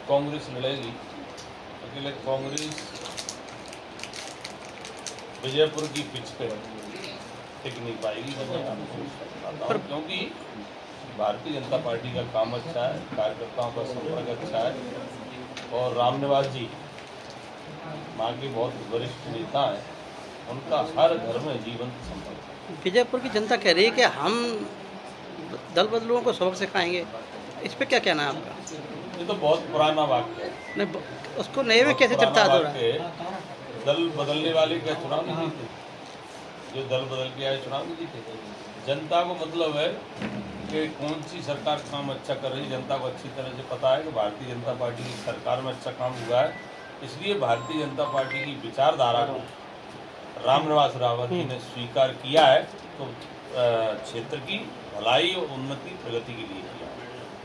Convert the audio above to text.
कांग्रेस लड़ेगी, अकेले कांग्रेस विजयपुर की पिच पे टिक नहीं पाएगी, क्योंकि भारतीय जनता पार्टी का काम अच्छा है, कार्यकर्ताओं का संपर्क अच्छा है और रामनिवास जी वहाँ के बहुत वरिष्ठ नेता हैं, उनका हर घर में जीवंत संपर्क है। विजयपुर की जनता कह रही है कि हम दल बदलुओं को सबक सिखाएंगे, इस पे क्या कहना है आपका? ये तो बहुत पुराना वाक्य है। नहीं, उसको नए में कैसे चर्चा हो रहा है? दल बदलने वाले क्या चुनाव नहीं जीते? जो दल बदल के आए चुनाव नहीं जीते। जनता को मतलब है कि कौन सी सरकार काम अच्छा कर रही है। जनता को अच्छी तरह से पता है कि भारतीय जनता पार्टी की सरकार में अच्छा काम हुआ है, इसलिए भारतीय जनता पार्टी की विचारधारा को रामनिवास रावत जी ने स्वीकार किया है, तो क्षेत्र की भलाई और उन्नति प्रगति के लिए किया।